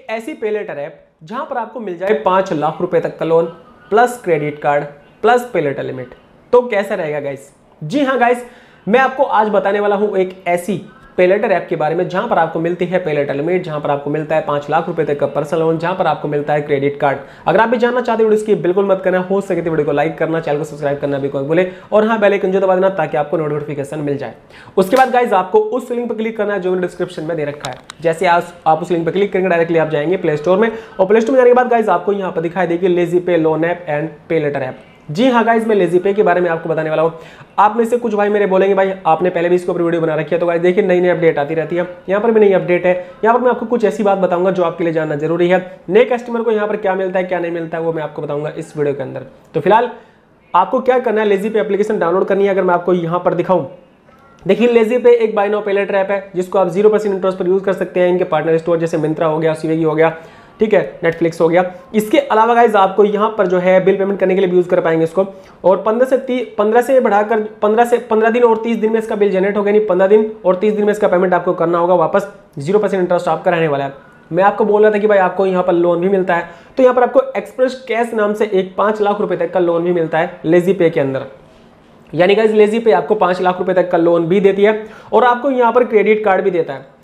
एक ऐसी पे लेटर ऐप जहां पर आपको मिल जाए 5 लाख रुपए तक का loan plus credit card plus pay later limit. तो कैसा रहेगा गाइस? जी हाँ गाइस, मैं आपको आज बताने वाला हूं एक ऐसी पे लेटर ऐप के बारे में जहां पर आपको मिलती है पे लेटर लिमिट, जहां पर आपको मिलता है 5 लाख रुपए तक का पर्सनल लोन, जहां पर आपको मिलता है क्रेडिट कार्ड। अगर आप भी जानना चाहते हो वीडियो इसकी बिल्कुल मत करना, हो सके तो वीडियो को लाइक करना, चैनल को सब्सक्राइब करना भी कोई बोले, और हाँ बेल आइकन जो दबा देना ताकि आपको नोटिफिकेशन मिल जाए। उसके बाद गाइस आपको उस लिंक पर क्लिक करना है जो मैंने डिस्क्रिप्शन में दे रखा है। जैसे आप उस लिंक पर क्लिक करेंगे डायरेक्टली आप जाएंगे प्ले स्टोर में, और प्ले स्टोर में जाने के बाद गाइस आपको यहाँ पर दिखाई देगी lazy pay loan app and pay later app. जी हाँ गाइस, मैं लेजी पे के बारे में आपको बताने वाला हूँ। आप में से कुछ भाई मेरे बोलेंगे भाई आपने पहले भी इसके ऊपर वीडियो बना रखी है, तो गाइस देखिए नई नई अपडेट आती रहती है। यहाँ पर भी नई अपडेट है। यहाँ पर मैं आपको कुछ ऐसी बात बताऊंगा जो आपके लिए जानना जरूरी है। नए कस्टमर को यहाँ पर क्या मिलता है क्या नहीं मिलता है वो मैं आपको बताऊंगा इस वीडियो के अंदर। तो फिलहाल आपको क्या करना है, लेजी पे एप्लीकेशन डाउनलोड करनी है। अगर मैं आपको यहाँ पर दिखाऊं, देखिए लेजी पे एक buy now pay later app है जिसको आप 0% इंटरेस्ट पर यूज कर सकते हैं। इनके पार्टनर स्टोर जैसे मिंत्रा हो गया, स्विगी हो गया, ठीक है, नेटफ्लिक्स हो गया। इसके अलावा गाइज आपको यहाँ पर जो है बिल पेमेंट करने के लिए भी यूज कर पाएंगे इसको। और 15 से बढ़ाकर 15 दिन और 30 दिन में इसका बिल जनरेट होगा, यानी 15 दिन और 30 दिन में इसका पेमेंट आपको करना होगा वापस। 0% इंटरेस्ट आपका रहने वाला है। मैं आपको बोल रहा था कि भाई आपको यहाँ पर लोन भी मिलता है, तो यहाँ पर आपको एक्सप्रेस कैश नाम से एक 5 लाख रुपए तक का लोन भी मिलता है लेजी पे के अंदर। यानी गाइज लेजी पे आपको 5 लाख रुपए तक का लोन भी देती है और आपको यहाँ पर क्रेडिट कार्ड भी देता है।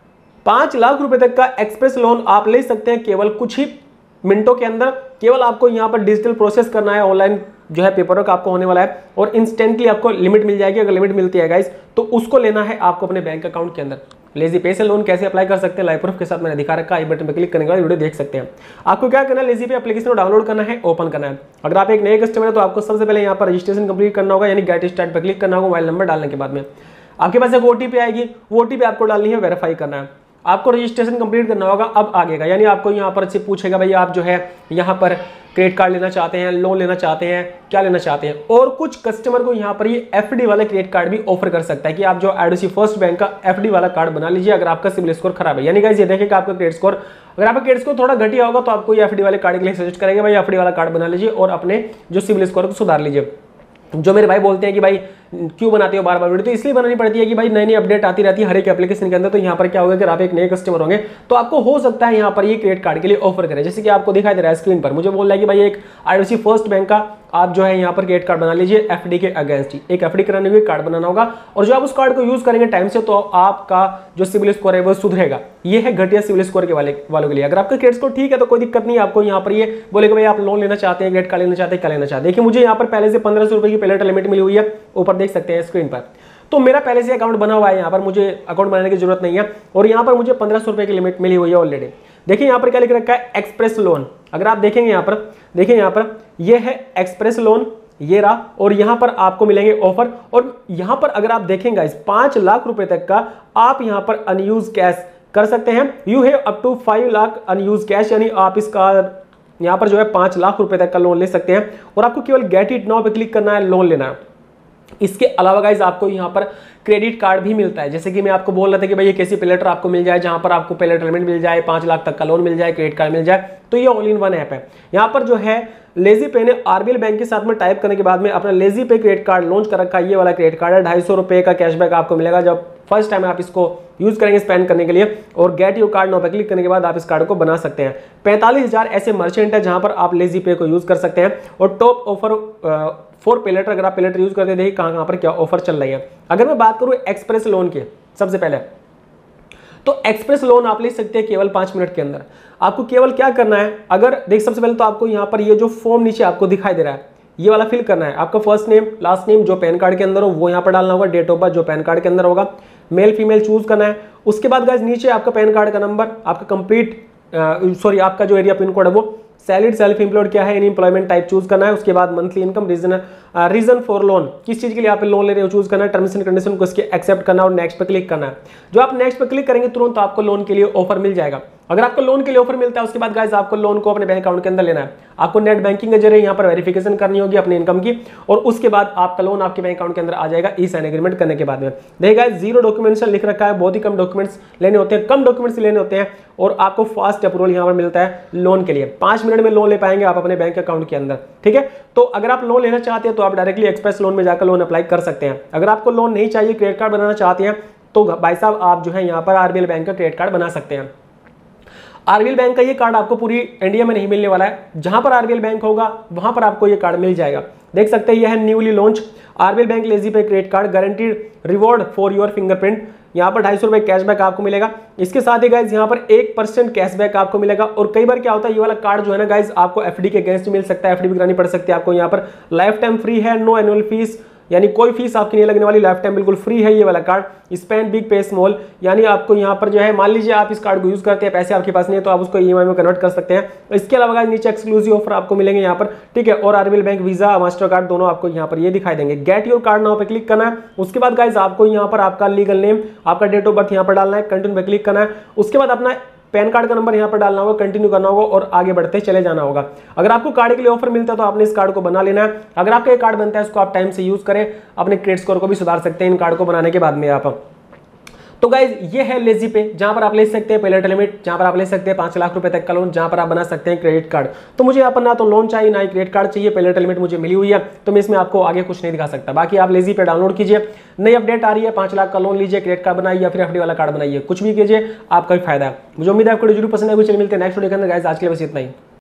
5 लाख रुपए तक का एक्सप्रेस लोन आप ले सकते हैं केवल कुछ ही मिनटों के अंदर। केवल आपको यहाँ पर डिजिटल प्रोसेस करना है, ऑनलाइन जो है पेपर वर्क आपको होने वाला है और इंस्टेंटली आपको लिमिट मिल जाएगी। अगर लिमिट मिलती है गाइस तो उसको लेना है आपको अपने बैंक अकाउंट के अंदर। लेजी पे से लोन कैसे अप्लाई कर सकते हैं लाइव प्रूफ के साथ मैंने दिखा रखा है। आई बटन पर क्लिक करने के बाद वीडियो देख सकते हैं। आपको क्या करना है, लेजी पे एप्लीकेशन को डाउनलोड करना है, ओपन करना है। अगर आप एक नए कस्टमर है तो आपको सबसे पहले यहाँ पर रजिस्ट्रेशन कंप्लीट करना होगा, यानी गेट स्टार्ट पर क्लिक करना होगा। मोबाइल नंबर डालने के बाद में आपके पास एक ओटीपी आएगी, वो ओटीपी आपको डालनी है, वेरीफाई करना है, आपको रजिस्ट्रेशन कंप्लीट करना होगा। अब आगेगा, यानी आपको यहाँ पर से पूछेगा भाई आप जो है यहाँ पर क्रेडिट कार्ड लेना चाहते हैं, लोन लेना चाहते हैं, क्या लेना चाहते हैं। और कुछ कस्टमर को यहाँ पर ये एफडी वाला क्रेडिट कार्ड भी ऑफर कर सकता है कि आप जो आईडीएफसी फर्स्ट बैंक का एफडी वाला कार्ड बना लीजिए अगर आपका सिबिल स्कोर खराब है। यानी गाइस ये देखेगा आपका क्रेडिट स्कोर, अगर आपका क्रेडिट स्कोर थोड़ा घटिया होगा तो आपको ये एफडी वाले कार्ड के लिए सजेस्ट करेगा भाई एफडी वाला कार्ड बना लीजिए और अपने जो सिबिल स्कोर को सुधार लीजिए। जो मेरे भाई बोलते हैं कि भाई क्यों बनाते हो बार बार वीडियो, तो इसलिए बनानी पड़ती है कि भाई नई नई अपडेट आती रहती है हर एक एप्लीकेशन के अंदर। तो यहाँ पर क्या होगा, अगर आप एक नए कस्टमर होंगे तो आपको हो सकता है यहाँ पर ये क्रेडिट कार्ड के लिए ऑफर करें। जैसे कि आपको दिखाई दे रहा है स्क्रीन पर, मुझे बोल रहा है कि भाई एक आईडीएफसी फर्स्ट बैंक का आप जो है यहाँ पर क्रेडिट कार्ड बना लीजिए एफडी के अगेंस्ट ही। एक एफडी कराने के कार्ड बनाना होगा और जो आप उस कार्ड को यूज करेंगे टाइम से तो आपका जो सिबिल स्कोर है वो सुधरेगा। ये है घटिया सिबिल स्कोर के वालों के लिए। अगर आपका क्रेडिट स्कोर ठीक है तो कोई दिक्कत नहीं, आपको यहाँ पर ये बोलेगा भाई आप लोन लेना चाहते हैं, क्रेडिट कार्ड लेना चाहते हैं, क्या लेना चाहते हैं। देखिए मुझे यहाँ पर पहले से 1500 रुपए की पे लेटर लिमिट मिली हुई है, ऊपर देख सकते हैं स्क्रीन पर। तो मेरा पहले से अकाउंट बना हुआ है, यहाँ पर मुझे अकाउंट बनाने की जरूरत नहीं है और यहाँ पर मुझे 1500 रुपए की लिमिट मिली हुई है ऑलरेडी। देखिए यहाँ पर क्या लिख रखा है, एक्सप्रेस लोन। अगर आप देखेंगे यहाँ पर, देखिए यहाँ पर ये है एक्सप्रेस लोन, ये रहा, और यहाँ पर आपको मिलेंगे ऑफर। और यहाँ पर अगर आप देखेंगे इस 5 लाख रुपए तक का आप यहाँ पर अनयूज कैश कर सकते हैं। You have up to 5 lakh unused cash, यानी आप इसका यहाँ पर जो है 5 लाख रुपए तक का लोन ले सकते हैं और आपको केवल गेट इट नाउ पे क्लिक करना है, लोन लेना है। इसके अलावा गाइज आपको यहाँ पर क्रेडिट कार्ड भी मिलता है। जैसे कि मैं आपको बोल रहा था कि भाई एक ऐसी पे लेटर आपको मिल जाए जहां पर आपको पे लेटर लिमिट मिल जाए, 5 लाख तक का लोन मिल जाए, क्रेडिट कार्ड मिल जाए, तो ये ऑल इन वन ऐप है। यहाँ पर जो है लेजी पे ने आरबीएल बैंक के साथ में टाइप करने के बाद में अपना lazy pay credit card launch कर रखा है। ये वाला क्रेडिट कार्ड है, 250 रुपए का कैशबैक आपको मिलेगा जब फर्स्ट टाइम आप इसको यूज करेंगे स्पेंड करने के लिए। और गेट योर कार्ड नाउ पे क्लिक करने के बाद आप इस कार्ड को बना सकते हैं। 45,000 ऐसे मर्चेंट है जहां पर आप लेजी पे को यूज कर सकते हैं। और top offer for pay later, अगर आप पे लेटर यूज करते हैं देखिए कहां पर क्या ऑफर चल रही है। अगर मैं बात करूं एक्सप्रेस लोन की, सबसे पहले तो एक्सप्रेस लोन आप ले सकते हैं केवल 5 मिनट के अंदर। आपको केवल क्या करना है, अगर देख सबसे पहले तो आपको यहाँ पर ये जो फॉर्म नीचे आपको दिखाई दे रहा है ये वाला फिल करना है। आपका फर्स्ट नेम लास्ट नेम जो पैन कार्ड के अंदर हो वो यहाँ पर डालना होगा, डेट ऑफ बर्थ जो पैन कार्ड के अंदर होगा, मेल फीमेल चूज करना है। उसके बाद गाइस नीचे आपका पैन कार्ड का नंबर, आपका कंप्लीट आपका जो एरिया पिन कोड है वो, सैलरीड सेल्फ एम्प्लॉयड क्या है, इन एम्प्लॉयमेंट टाइप चूज करना है। उसके बाद monthly income, reason for loan, किस चीज के लिए आप लोन ले रहे हो चूज करना है, टर्म्स एंड कंडीशन को इसके एक्सेप्ट करना और नेक्स्ट पे क्लिक करना है। जो आप नेक्स्ट पे क्लिक करेंगे तुरंत आपको लोन के लिए ऑफर मिल जाएगा। अगर आपको लोन के लिए ऑफर मिलता है उसके बाद गाइस आपको लोन को अपने बैंक अकाउंट के अंदर लेना है। आपको नेट बैंकिंग के जरिए यहाँ पर वेरिफिकेशन करनी होगी अपनी इनकम की और उसके बाद आपका लोन आपके बैंक अकाउंट के अंदर आ जाएगा ई साइन एग्रीमेंट करने के बाद में। देखिए गाइस 0 डॉक्यूमेंटेशन लिख रखा है, बहुत ही कम डॉक्यूमेंट्स लेने होते हैं, कम डॉक्यूमेंट्स लेने होते हैं और आपको फास्ट अप्रूवल यहाँ पर मिलता है लोन के लिए। 5 मिनट में लोन ले पाएंगे आप अपने बैंक अकाउंट के अंदर, ठीक है। तो अगर आप लोन लेना चाहते हैं तो आप डायरेक्टली एक्सप्रेस लोन में जाकर लोन अप्लाई कर सकते हैं। अगर आपको लोन नहीं चाहिए, क्रेडिट कार्ड बनाना चाहते हैं तो भाई साहब आप जो है यहाँ पर आरबीएल बैंक का क्रेडिट कार्ड बना सकते हैं। आरबीएल बैंक का ये कार्ड आपको पूरी इंडिया में नहीं मिलने वाला है, जहां पर आरबीएल बैंक होगा वहां पर आपको ये कार्ड मिल जाएगा। देख सकते हैं यह है newly launch RBL bank lazy pay credit card, guaranteed reward for your fingerprint. यहाँ पर 250 रुपए कैशबैक आपको मिलेगा। इसके साथ ही गाइज यहाँ पर 1% कैशबैक आपको मिलेगा। और कई बार क्या होता है, ये वाला कार्ड जो है ना गाइज आपको एफडी के अगेंस्ट मिल सकता है, एफडी भी करानी पड़ सकती है आपको। यहाँ पर लाइफ टाइम फ्री है, नो एनुअल फीस, यानी कोई फीस आपकी नहीं लगने वाली, लाइफ टाइम बिल्कुल फ्री है ये वाला card. Spend big pay small, यानी आपको यहाँ पर जो है मान लीजिए आप इस कार्ड को यूज करते हैं, पैसे आपके पास नहीं है तो आप उसको ईएमआई में कन्वर्ट कर सकते हैं। इसके अलावा गाइस नीचे एक्सक्लूसिव ऑफर आपको मिलेंगे यहाँ पर, ठीक है। और RBL bank visa master card दोनों आपको यहाँ पर ये दिखाई देंगे। गेट योर कार्ड नाउ पे क्लिक करना है। उसके बाद गाइस आपको यहाँ पर आपका लीगल नेम, आपका डेट ऑफ बर्थ यहाँ पर डालना है, कंटिन्यू पे क्लिक करना है। उसके बाद अपना पैन कार्ड का नंबर यहाँ पर डालना होगा, कंटिन्यू करना होगा और आगे बढ़ते चले जाना होगा। अगर आपको कार्ड के लिए ऑफर मिलता है तो आपने इस कार्ड को बना लेना है। अगर आपका ये कार्ड बनता है इसको आप टाइम से यूज करें, अपने क्रेडिट स्कोर को भी सुधार सकते हैं इन कार्ड को बनाने के बाद में आप। तो गाइज ये है लेजी पे, जहां पर आप ले सकते हैं पेलेट लिमिट, जहां पर आप ले सकते हैं 5 लाख रुपए तक का लोन, जहां पर आप बना सकते हैं क्रेडिट कार्ड। तो मुझे यहाँ पर ना तो लोन चाहिए ना ही क्रेडिट कार्ड चाहिए, पेलेट लिमिट मुझे मिली हुई है, तो मैं इसमें आपको आगे कुछ नहीं दिखा सकता। बाकी आप लेजी पे डाउनलोड कीजिए, नई अपडेट आ रही है, 5 लाख का लोन लीजिए, क्रेडिट कार्ड बनाइए या फिर एफडी वाला कार्ड बनाइए, कुछ भी कीजिए, आपका भी फायदा है। मुझे उम्मीद है आपको जरूर पसंद है। कुछ मिलते हैं नेक्स्ट वीडियो के अंदर गाइज, आज के लिए बस इतना ही।